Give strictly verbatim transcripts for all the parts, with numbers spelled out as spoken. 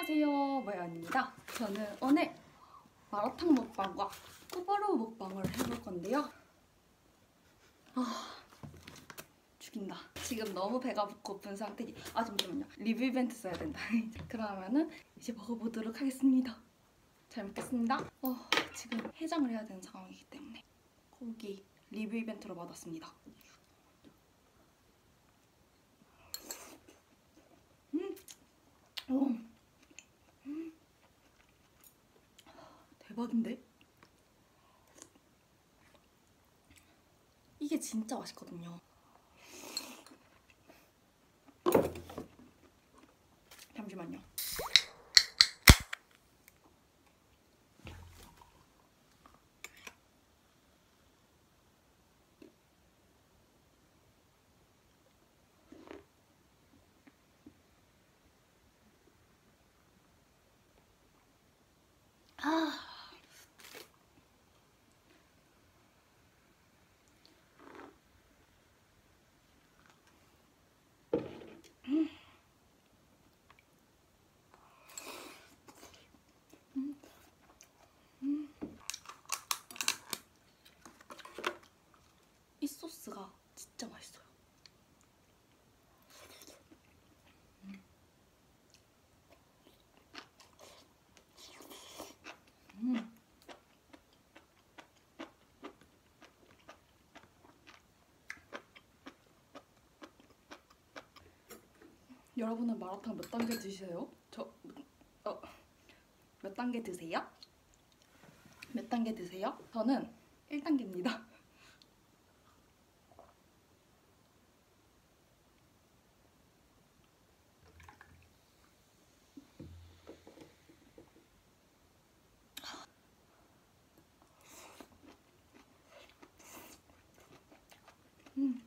안녕하세요, 마연입니다. 저는 오늘 마라탕 먹방과 꾸바로우 먹방을 해볼 건데요. 아, 죽인다. 지금 너무 배가 고픈 상태니 아 잠시만요. 리뷰 이벤트 써야 된다. 그러면은 이제 먹어보도록 하겠습니다. 잘 먹겠습니다. 어, 지금 해장을 해야 되는 상황이기 때문에 고기 리뷰 이벤트로 받았습니다. 음, 오. 음. 대박인데? 이게 진짜 맛있거든요. 잠시만요. 아. 음. 음. 음. 이 소스가 진짜 맛있어요. 음. 음. 여러분은 마라탕 몇 단계 드세요? 저, 어, 몇 단계 드세요? 몇 단계 드세요? 저는 일 단계입니다. 음.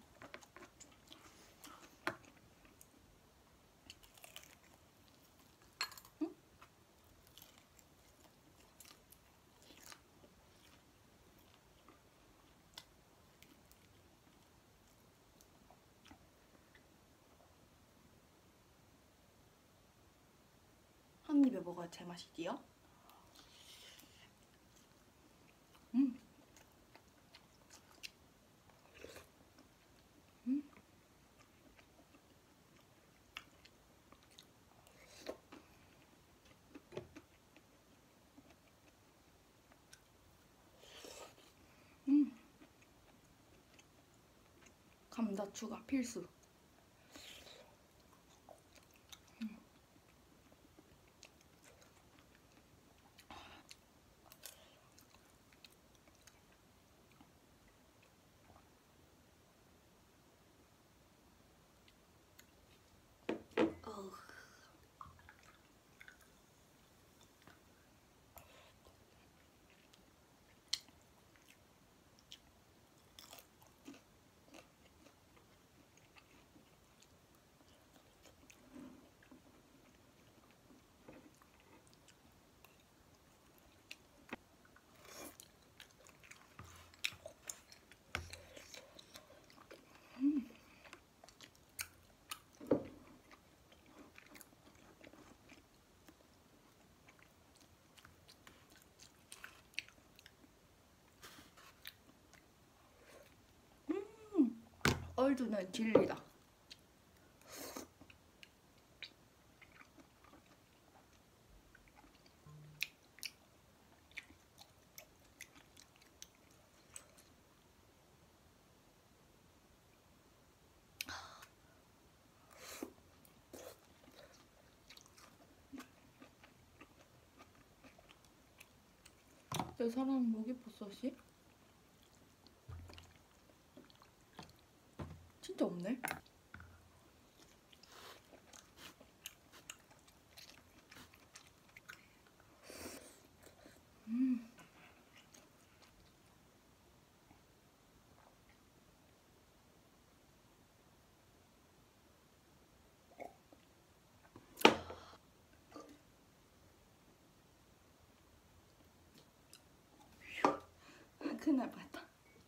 음? 한 입에 먹어야 제맛이지요? 음. 음. 음. 감자 추가 필수. 음. 어우. 음. 음. 얼두는 진리다. 내 사랑은 목이버섯이? 진짜 없네? 음. 큰일 날 뻔했다.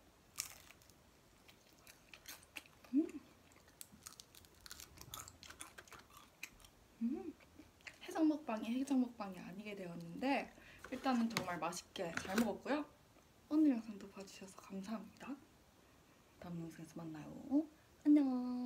음. 음. 해장 먹방 먹방이 해장 먹방이 아니게 되었는데 일단은 정말 맛있게 잘 먹었고요. 오늘 영상도 봐주셔서 감사합니다. 다음 영상에서 만나요. 안녕.